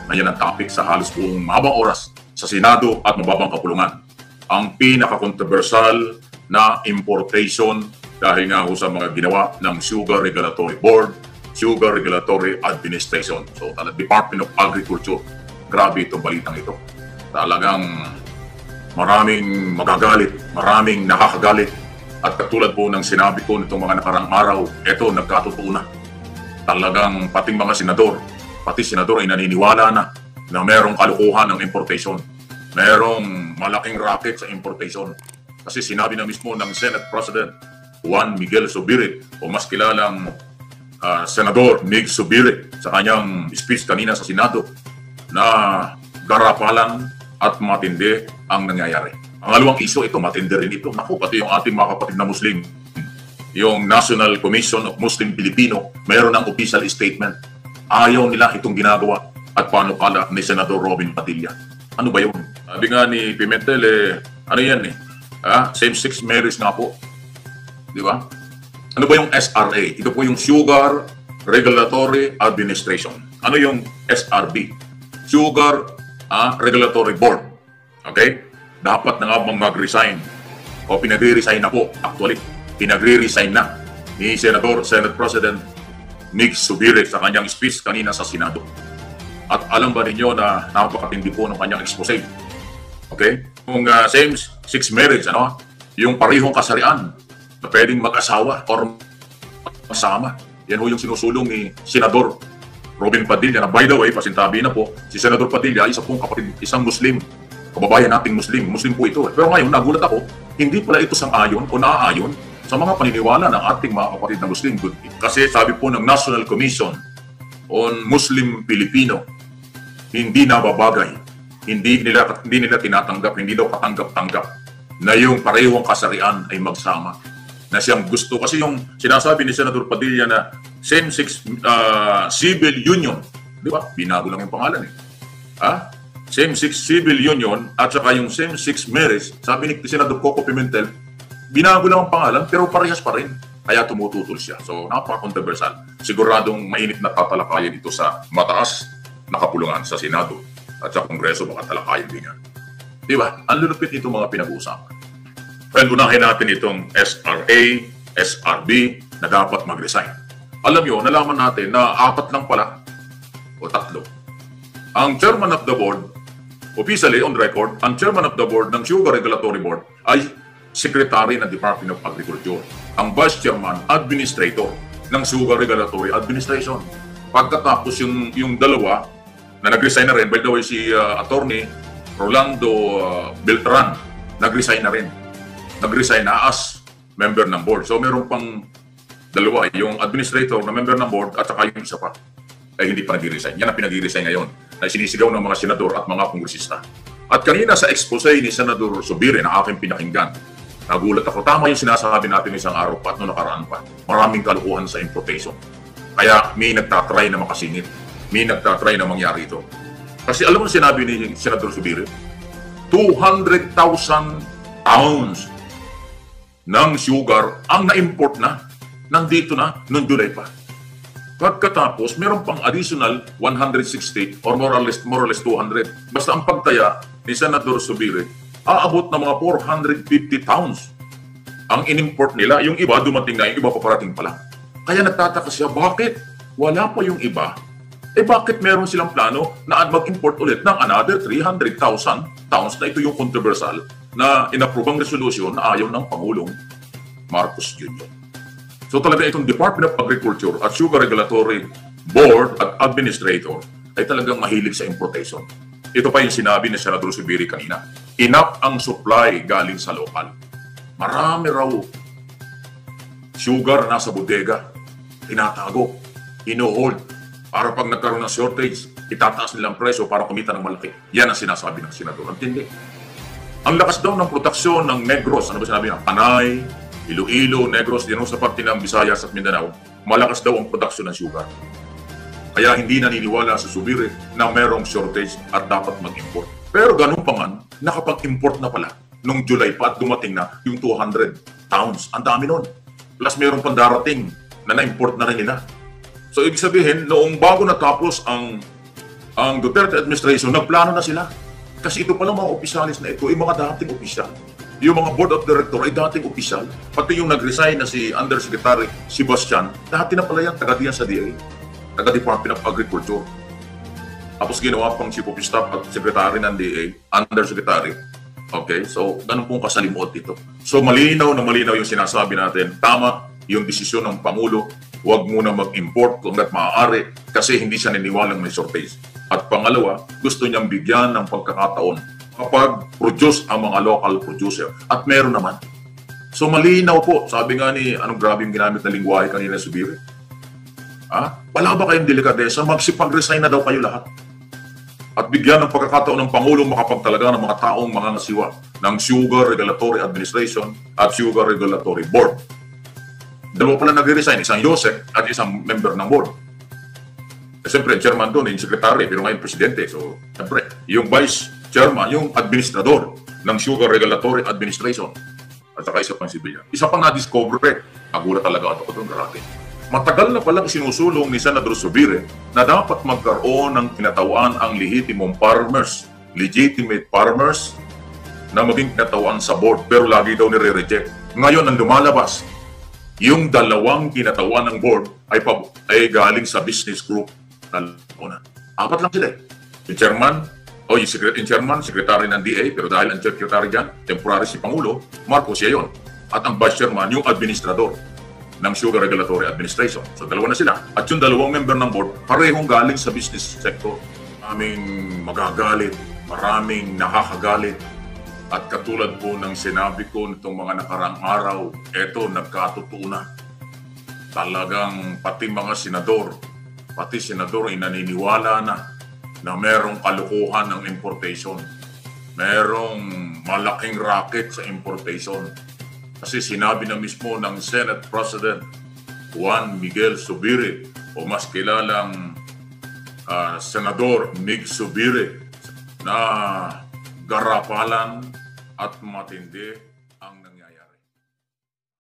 na yan ang topic sa halos buong mahabang oras sa Senado at mababang kapulungan. Ang pinaka-controversial na importation dahil nga sa mga ginawa ng Sugar Regulatory Board, Sugar Regulatory Administration. So, Department of Agriculture. Grabe itong balitang ito. Talagang maraming magagalit, maraming nakakagalit. At katulad po ng sinabi ko nitong mga nakarang araw, ito nagkatotoo na. Talagang pating mga senador, pati senador ay naniniwala na merong kalukuhan ng importation. Merong malaking racket sa importation. Kasi sinabi na mismo ng Senate President Juan Miguel Zubiri o mas kilalang Senador Mig Zubiri sa kanyang speech kanina sa Senado na garapalan at matindi ang nangyayari. Ang alawang iso ito, matindi rin ito. Naku, pati yung ating mga kapatid na Muslim, yung National Commission of Muslim Filipino, mayroon ng official statement. Ayaw nila itong ginagawa at paano pala ni Senador Robin Padilla. Ano ba yun? Sabi nga ni Pimentel, ano yan same-sex marriage nga po. Di ba? Ano ba yung SRA? Ito po yung Sugar Regulatory Administration. Ano yung SRB? Sugar Regulatory Board. Okay? Dapat na nga bang mag-resign? O pinagre-resign na po. Actually, pinagre-resign na ni Senate President Mig Zubiri sa kanyang speech kanina sa Senado. At alam ba ninyo na napakatindi po ng kanyang expose? Okay? Kung same-sex marriage, yung parehong kasarian na pwedeng mag-asawa or masama. Yan ho yung sinusulong ni Senador Robin Padilla na, by the way, pasintabi na po, si Senador Padilla, isa pong kapatid, isang Muslim, kababayan nating Muslim po ito. Pero ngayon, nagulat ako, hindi pala ito sang-ayon o naaayon sa mga paniniwala ng ating mga kapatid na Muslim. Kasi sabi po ng National Commission on Muslim Filipino, hindi nababagay, hindi nila tinatanggap, hindi daw katanggap-tanggap na yung parehong kasarian ay magsama. Na siyang gusto, kasi yung sinasabi ni Senador Padilla na same-sex civil union, di ba? Binago lang yung pangalan Same-sex civil union at saka yung same-sex marriage, sabi ni Senador Coco Pimentel, binago lang ang pangalan pero parehas pa rin. Kaya tumututol siya. So, napaka-controversial. Siguradong mainit na tatalakayan ito sa mataas na kapulungan sa Senado at sa Kongreso, baka talakayan din yan. Di ba? Ang lulupit nito mga pinag-uusapan. And unahin natin itong SRA, SRB na dapat mag-resign. Alam nyo, nalaman natin na 4 lang pala o 3. Ang chairman of the board, officially on record, ang chairman of the board ng Sugar Regulatory Board ay secretary ng Department of Agriculture. Ang vice chairman, administrator ng Sugar Regulatory Administration. Pagkatapos yung dalawa na nag-resign na rin, by the way, si Attorney Rolando Beltran, nag-resign na rin. Nag-resign na as member ng board. So meron pang dalawa, yung administrator na member ng board at saka yung isa pa ay hindi pa nag-resign. Yan ang pinag-resign ngayon na sinisigaw ng mga senador at mga kongresista. At kanina sa expose ni Senador Zubiri na aking pinakinggan, nagulat ako. Tama yung sinasabi natin isang araw pa at noong nakaraan pa. Maraming kalukuhan sa importation. Kaya may nagtatry na makasingit. May nagtatry na mangyari ito. Kasi alam mo sinabi ni Senador Zubiri, 200,000 pounds ng sugar ang na-import na, nandito na, noong July pa. Pagkatapos, meron pang additional 160 or more or less 200. Basta ang pagtaya ni Senador Zubiri, aabot na mga 450 pounds ang in-import nila. Yung iba dumating na, yung iba paparating pa lang. Kaya nagtataka siya, bakit wala pa yung iba? Bakit meron silang plano na mag-import ulit ng another 300,000 pounds na ito yung controversial na inaprobang resolution na ayaw ng Pangulong Marcos Jr. So talaga itong Department of Agriculture at Sugar Regulatory Board at Administrator ay talagang mahilig sa importation. Ito pa yung sinabi ni Senador Zubiri kanina. Enough ang supply galing sa lokal. Marami raw sugar nasa bodega, tinatago, ino-hold, para pag nagkaroon ng shortage, itataas nilang presyo para kumita ng malaki. Yan ang sinasabi ng senador. Ang tindi. Ang lakas daw ng produksyon ng Negros, ano ba sinabi niya? Panay, Iloilo, Negros, yan sa parte ng Visayas at Mindanao, malakas daw ang produksyon ng sugar. Kaya hindi naniniwala sa Zubiri na merong shortage at dapat mag-import. Pero ganun pa man, nakapag-import na pala nung July pa at dumating na yung 200 pounds. Ang dami nun. Plus meron pang darating na na-import na rin nila. So ibig sabihin, noong bago natapos ang ang Duterte administration, nagplano na sila. Kasi ito pala mga opisyalis na ito, ay mga dating opisyal. Yung mga board of director ay dating opisyal. Pati yung nag-resign na si Undersecretary Sebastian, dati na pala yan, taga diyan sa DA, taga Department of Agriculture. Tapos ginawa pang Chief of Staff at Secretary ng DA, Undersecretary. Okay, so ganun pong kasalimuot ito. So malinaw na malinaw yung sinasabi natin, tama yung desisyon ng Pangulo, huwag muna mag-import kung maaari kasi hindi siya niniwalang may shortage. At pangalawa, gusto niyang bigyan ng pagkakataon kapag produce ang mga local producer. At meron naman. So malinaw po, sabi nga ni, anong grabe yung ginamit na lingwahe kanina Subiri? Wala ba kayong delikadesa? Magsipag-resign na daw kayo lahat. At bigyan ng pagkakataon ng Pangulo makapagtalaga ng mga taong mangangasiwa ng Sugar Regulatory Administration at Sugar Regulatory Board. Dalawa pala nag-resign, isang Yosek at isang member ng board. Siyempre, chairman doon, yung secretary, pero ngayon presidente. So, siyempre, yung vice chairman, yung administrador ng Sugar Regulatory Administration. At saka isa pang civilian. Isa pang na-discover, nagulat talaga ako doon, grabe. Matagal na palang sinusulong ni Senador Subiri na dapat magkaroon ng kinatawan ang legitimate farmers na maging kinatawan sa board, pero lagi daw nire-reject. Ngayon, ang lumalabas, yung dalawang kinatawan ng board ay galing sa business group na una. Apat lang sila. Yung chairman, yung chairman, secretary ng DA, pero dahil ang secretary dyan, temporary si Pangulo, Marcos siya yun. At ang vice chairman, yung administrador ng Sugar Regulatory Administration. So dalawa na sila. At yung dalawang member ng board, parehong galing sa business sector. Maraming magagalit, maraming nakakagalit. At katulad po ng sinabi ko nitong mga nakarang araw, eto nagkatotoo na. Talagang pati mga senador ay naniniwala na merong kalukuhan ng importation. Merong malaking racket sa importation. Kasi sinabi na mismo ng Senate President Juan Miguel Zubiri o mas kilalang Senador Mig Zubiri na garapalan at matindi